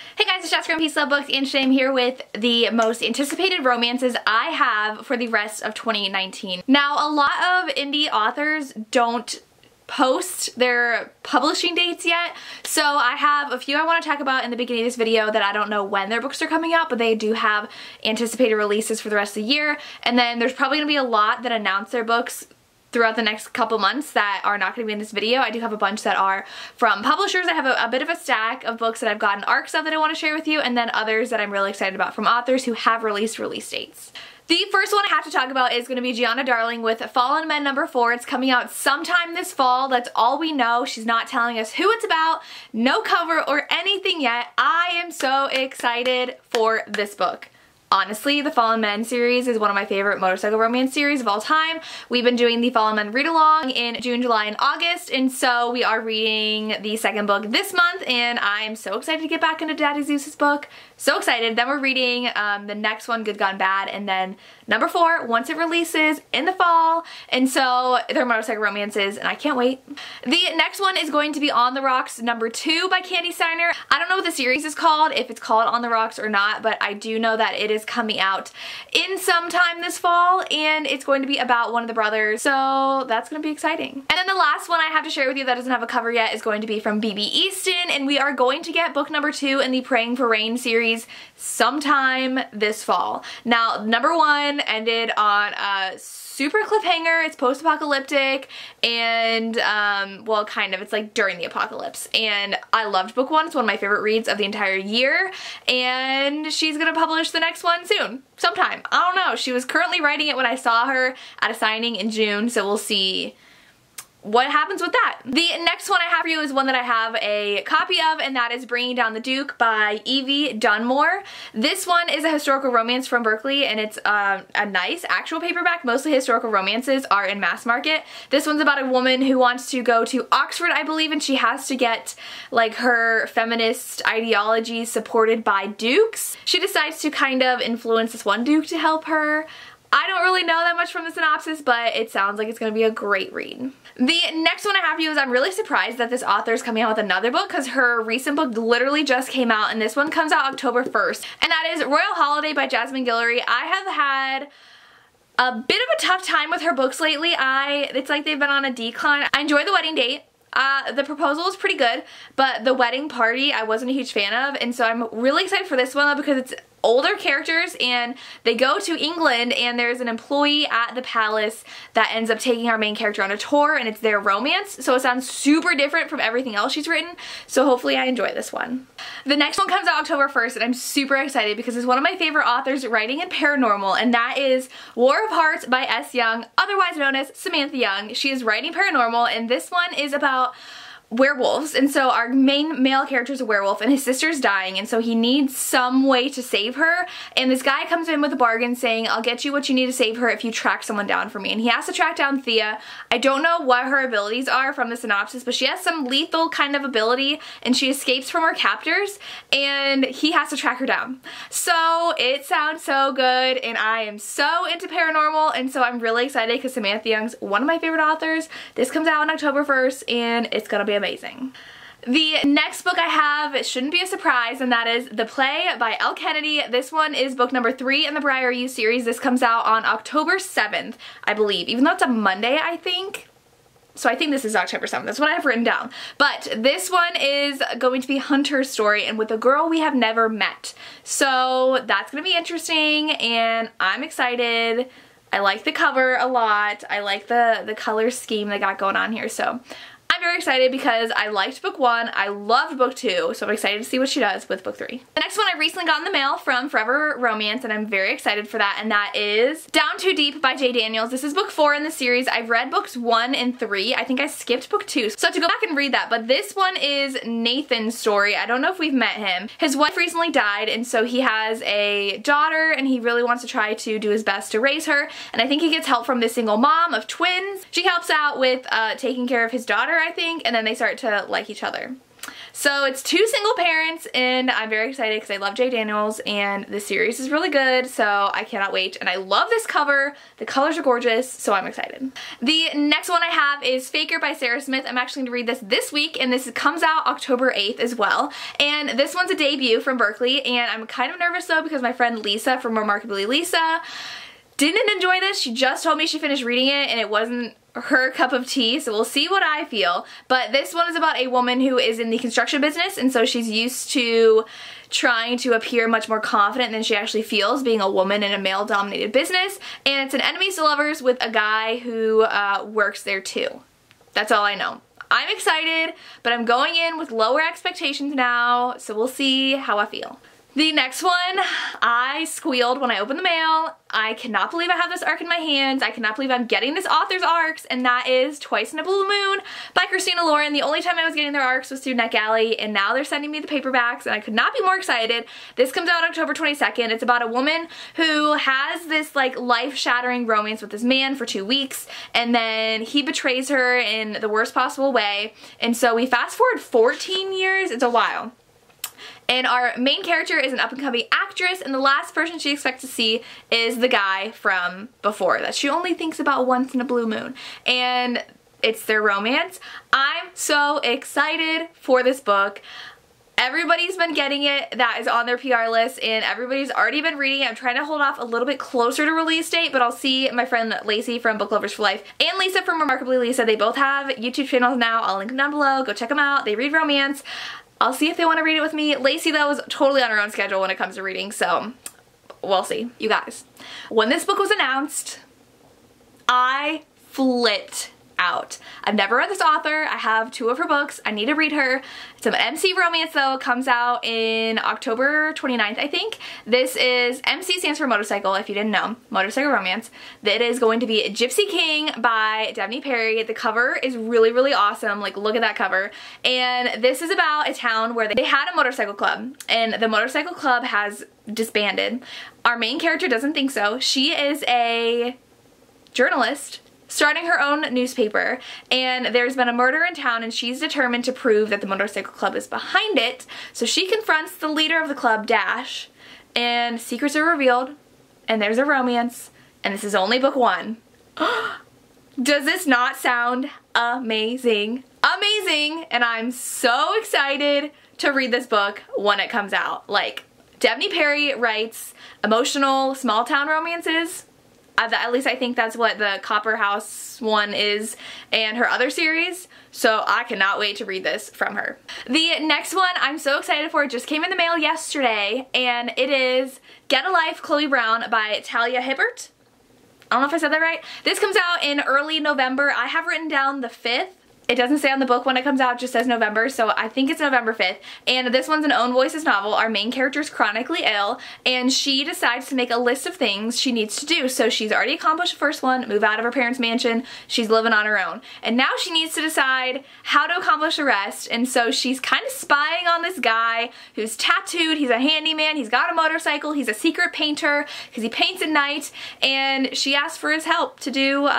Hey guys, it's Jessica from Peace Love Books, and today I'm here with the most anticipated romances I have for the rest of 2019. Now, a lot of indie authors don't post their publishing dates yet, so I have a few I want to talk about in the beginning of this video that I don't know when their books are coming out, but they do have anticipated releases for the rest of the year, and then there's probably going to be a lot that announce their books throughout the next couple months that are not going to be in this video. I do have a bunch that are from publishers. I have a bit of a stack of books that I've gotten arcs of that I want to share with you, and then others that I'm really excited about from authors who have released release dates. The first one I have to talk about is going to be Gianna Darling with Fallen Men #4. It's coming out sometime this fall. That's all we know. She's not telling us who it's about, no cover or anything yet. I am so excited for this book. Honestly, the Fallen Men series is one of my favorite motorcycle romance series of all time. We've been doing the Fallen Men read-along in June, July, and August, and so we are reading the second book this month, and I'm so excited to get back into Daddy Zeus's book. So excited. Then we're reading the next one, Good Gone Bad, and then #4 once it releases in the fall, and so they're motorcycle romances, and I can't wait. The next one is going to be On the Rocks #2 by Candy Steiner. I don't know what the series is called, if it's called On the Rocks or not, but I do know that it is coming out in sometime this fall, and it's going to be about one of the brothers, so that's going to be exciting. And then the last one I have to share with you that doesn't have a cover yet is going to be from B.B. Easton, and we are going to get book #2 in the Praying for Rain series sometime this fall. Now, #1 ended on a super cliffhanger. It's post-apocalyptic, and well, kind of, it's like during the apocalypse, and I loved book 1. It's one of my favorite reads of the entire year, and she's gonna publish the next one soon, sometime. I don't know. She was currently writing it when I saw her at a signing in June, so we'll see what happens with that. The next one I have for you is one that I have a copy of, and that is Bringing Down the Duke by Evie Dunmore. This one is a historical romance from Berkley, and it's a nice actual paperback. Mostly historical romances are in mass market. This one's about a woman who wants to go to Oxford, I believe, and she has to get like her feminist ideology supported by dukes. She decides to kind of influence this one duke to help her. I don't really know that much from the synopsis, but it sounds like it's going to be a great read. The next one I have for you is I'm really surprised that this author is coming out with another book, because her recent book literally just came out, and this one comes out October 1st, and that is Royal Holiday by Jasmine Guillory. I have had a bit of a tough time with her books lately. It's like they've been on a decline. I enjoy The Wedding Date. The proposal was pretty good, but the wedding party I wasn't a huge fan of, and so I'm really excited for this one though, because it's older characters and they go to England, and there's an employee at the palace that ends up taking our main character on a tour, and it's their romance, so it sounds super different from everything else she's written, so hopefully I enjoy this one. The next one comes out October 1st, and I'm super excited because it's one of my favorite authors writing in paranormal, and that is War of Hearts by S. Young, otherwise known as Samantha Young. She is writing paranormal, and this one is about werewolves, and so our main male character is a werewolf, and his sister's dying, and so he needs some way to save her, and this guy comes in with a bargain saying, I'll get you what you need to save her if you track someone down for me, and he has to track down Thea. I don't know what her abilities are from the synopsis, but she has some lethal kind of ability, and she escapes from her captors, and he has to track her down. So it sounds so good, and I am so into paranormal, and so I'm really excited because Samantha Young's one of my favorite authors. This comes out on October 1st, and it's gonna be amazing. The next book I have, it shouldn't be a surprise, and that is The Play by Elle Kennedy. This one is book #3 in the Briar You series. This comes out on October 7th, I believe, even though it's a Monday, I think. So I think this is October 7th. That's what I have written down. But this one is going to be Hunter's story, and with a girl we have never met. So that's going to be interesting, and I'm excited. I like the cover a lot. I like the color scheme they got going on here, so I'm very excited because I liked book 1, I loved book 2, so I'm excited to see what she does with book 3. The next one I recently got in the mail from Forever Romance, and I'm very excited for that, and that is Down Too Deep by Jay Daniels. This is book 4 in the series. I've read books 1 and 3. I think I skipped book 2, so I have to go back and read that, but this one is Nathan's story. I don't know if we've met him. His wife recently died, and so he has a daughter, and he really wants to try to do his best to raise her, and I think he gets help from this single mom of twins. She helps out with taking care of his daughter, I think, and then they start to like each other. So it's 2 single parents, and I'm very excited because I love J. Daniels, and the series is really good, so I cannot wait. And I love this cover. The colors are gorgeous, so I'm excited. The next one I have is Faker by Sarah Smith. I'm actually going to read this week, and this comes out October 8th as well. And this one's a debut from Berkley, and I'm kind of nervous though because my friend Lisa from Remarkably Lisa didn't enjoy this. She just told me she finished reading it and it wasn't her cup of tea, so we'll see what I feel. But this one is about a woman who is in the construction business, and so she's used to trying to appear much more confident than she actually feels being a woman in a male-dominated business. And it's an enemies to lovers with a guy who works there too. That's all I know. I'm excited, but I'm going in with lower expectations now, so we'll see how I feel. The next one, I squealed when I opened the mail. I cannot believe I have this arc in my hands. I cannot believe I'm getting this author's arcs, and that is Twice in a Blue Moon by Christina Lauren. The only time I was getting their arcs was through NetGalley, and now they're sending me the paperbacks, and I could not be more excited. This comes out October 22nd. It's about a woman who has this like life-shattering romance with this man for 2 weeks, and then he betrays her in the worst possible way, and so we fast forward 14 years. It's a while. And our main character is an up-and-coming actress, and the last person she expects to see is the guy from before that she only thinks about once in a blue moon. And it's their romance. I'm so excited for this book. Everybody's been getting it that is on their PR list, and everybody's already been reading it. I'm trying to hold off a little bit closer to release date, but I'll see my friend Lacey from Book Lovers for Life and Lisa from Remarkably Lisa. They both have YouTube channels now. I'll link them down below. Go check them out. They read romance. I'll see if they want to read it with me. Lacey, though, is totally on her own schedule when it comes to reading, so we'll see. You guys. When this book was announced, I flipped out. I've never read this author. I have 2 of her books. I need to read her. It's an MC romance though. It comes out in October 29th, I think. This is, MC stands for motorcycle, if you didn't know. Motorcycle romance. It is going to be Gypsy King by Devney Perry. The cover is really, really awesome. Like, look at that cover. And this is about a town where they had a motorcycle club, and the motorcycle club has disbanded. Our main character doesn't think so. She is a journalist starting her own newspaper, and there's been a murder in town, and she's determined to prove that the motorcycle club is behind it. So she confronts the leader of the club, Dash, and secrets are revealed, and there's a romance, and this is only book 1. Does this not sound amazing? Amazing! And I'm so excited to read this book when it comes out. Like, Devney Perry writes emotional small town romances. At least I think that's what the Copper House one is, and her other series, so I cannot wait to read this from her. The next one I'm so excited for. It just came in the mail yesterday, and it is Get a Life, Chloe Brown by Talia Hibbert. I don't know if I said that right. This comes out in early November. I have written down the 5th. It doesn't say on the book when it comes out, it just says November, so I think it's November 5th. And this one's an Own Voices novel. Our main character is chronically ill, and she decides to make a list of things she needs to do. So she's already accomplished the first one, move out of her parents' mansion, she's living on her own. And now she needs to decide how to accomplish the rest, and so she's kind of spying on this guy who's tattooed, he's a handyman, he's got a motorcycle, he's a secret painter, because he paints at night, and she asks for his help to do,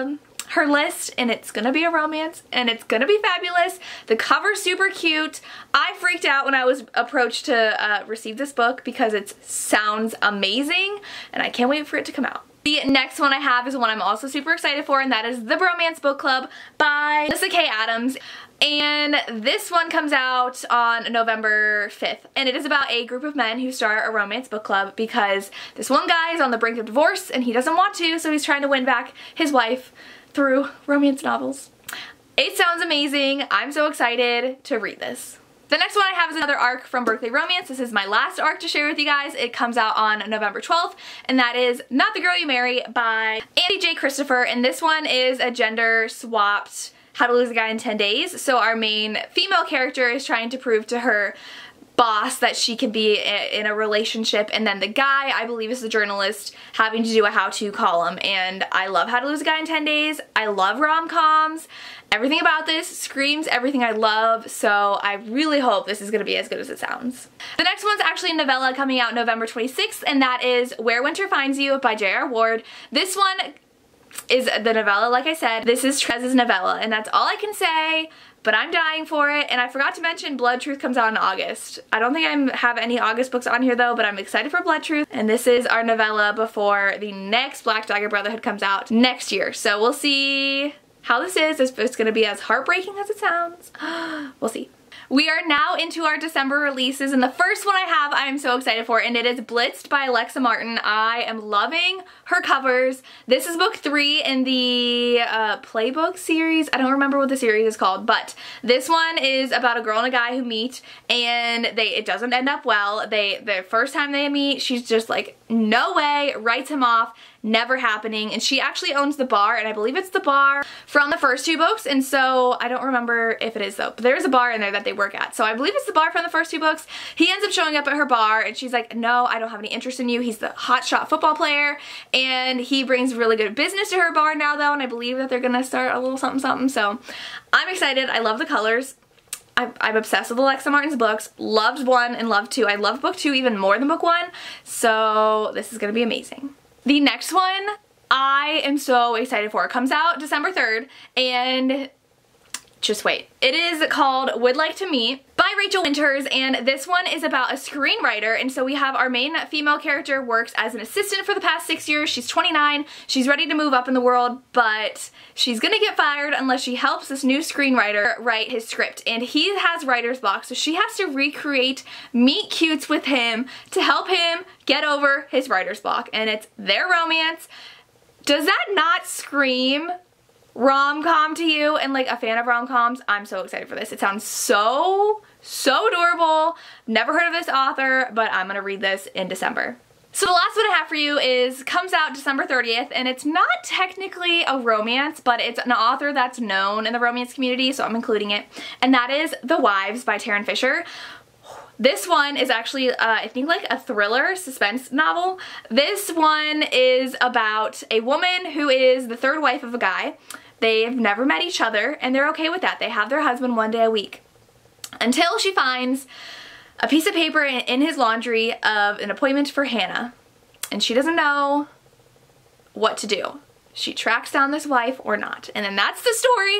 her list, and it's gonna be a romance, and it's gonna be fabulous. The cover's super cute. I freaked out when I was approached to receive this book because it sounds amazing, and I can't wait for it to come out. The next one I have is one I'm also super excited for, and that is The Bromance Book Club by Melissa K. Adams. And this one comes out on November 5th, and it is about a group of men who start a romance book club because this one guy is on the brink of divorce and he doesn't want to, so he's trying to win back his wife through romance novels. It sounds amazing. I'm so excited to read this. The next one I have is another arc from Berkley Romance. This is my last arc to share with you guys. It comes out on November 12th, and that is Not the Girl You Marry by Andy J. Christopher, and this one is a gender-swapped How to Lose a Guy in 10 Days. So our main female character is trying to prove to her boss that she can be in a relationship, and then the guy, I believe is the journalist, having to do a how-to column. And I love How to Lose a Guy in 10 Days. I love rom-coms. Everything about this screams everything I love, so I really hope this is going to be as good as it sounds. The next one's actually a novella coming out November 26th, and that is Where Winter Finds You by J.R. Ward. This one is the novella, like I said. This is Trez's novella, and that's all I can say, but I'm dying for it. And I forgot to mention Blood Truth comes out in August. I don't think I have any August books on here though, but I'm excited for Blood Truth. And this is our novella before the next Black Dagger Brotherhood comes out next year. So we'll see how this is. If it's gonna be as heartbreaking as it sounds. We'll see. We are now into our December releases, and the first one I am so excited for, and it is Blitzed by Alexa Martin. I am loving her covers. This is book 3 in the Playbook series. I don't remember what the series is called, but this one is about a girl and a guy who meet, and it doesn't end up well. The first time they meet, she's just like, no way, writes him off, never happening. And she actually owns the bar, and I believe it's the bar from the first 2 books, and so I don't remember if it is though, but there's a bar in there that they work at, so I believe it's the bar from the first 2 books. He ends up showing up at her bar, and she's like, no, I don't have any interest in you. He's the hotshot football player, and he brings really good business to her bar now though, and I believe that they're gonna start a little something something, so I'm excited. I love the colors. I'm obsessed with Alexa Martin's books. Loved 1 and loved 2. I love book 2 even more than book 1, so this is gonna be amazing. The next one I am so excited for. It comes out December 3rd, and just wait. It is called Would Like to Meet by Rachel Winters, and this one is about a screenwriter. And so we have our main female character works as an assistant for the past 6 years. She's 29. She's ready to move up in the world, but she's gonna get fired unless she helps this new screenwriter write his script. And he has writer's block, so she has to recreate meet cutes with him to help him get over his writer's block. And it's their romance. Does that not scream rom-com to you? And like a fan of rom-coms, I'm so excited for this. It sounds so adorable. Never heard of this author, but I'm gonna read this in December. So the last one I have for you comes out December 30th, and it's not technically a romance, but it's an author that's known in the romance community, so I'm including it. And that is The Wives by Tarryn Fisher. This one is actually, I think, like a thriller suspense novel. This one is about a woman who is the 3rd wife of a guy. They've never met each other, and they're okay with that. They have their husband 1 day a week. Until she finds a piece of paper in his laundry of an appointment for Hannah. And she doesn't know what to do. She tracks down this wife or not. And then that's the story.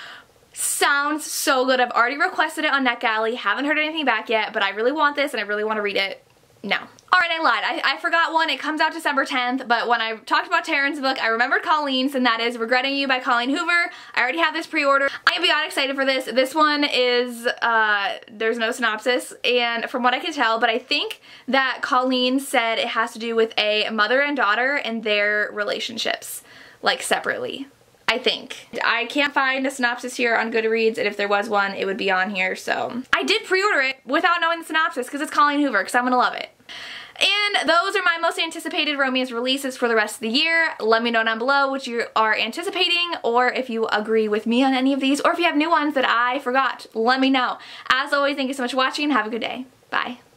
Sounds so good. I've already requested it on NetGalley. Haven't heard anything back yet, but I really want this and I really want to read it now. Alright, I lied. I forgot one. It comes out December 10th, but when I talked about Tarryn's book, I remembered Colleen's, and that is Regretting You by Colleen Hoover. I already have this pre-order. I am beyond excited for this. This one is, there's no synopsis, and from what I can tell, but I think that Colleen said it has to do with a mother and daughter and their relationships, like separately. I think. I can't find a synopsis here on Goodreads, and if there was one, it would be on here, so. I did pre-order it without knowing the synopsis because it's Colleen Hoover, because I'm gonna love it. And those are my most anticipated romance releases for the rest of the year. Let me know down below what you are anticipating, or if you agree with me on any of these, or if you have new ones that I forgot, let me know. As always, thank you so much for watching, and have a good day. Bye.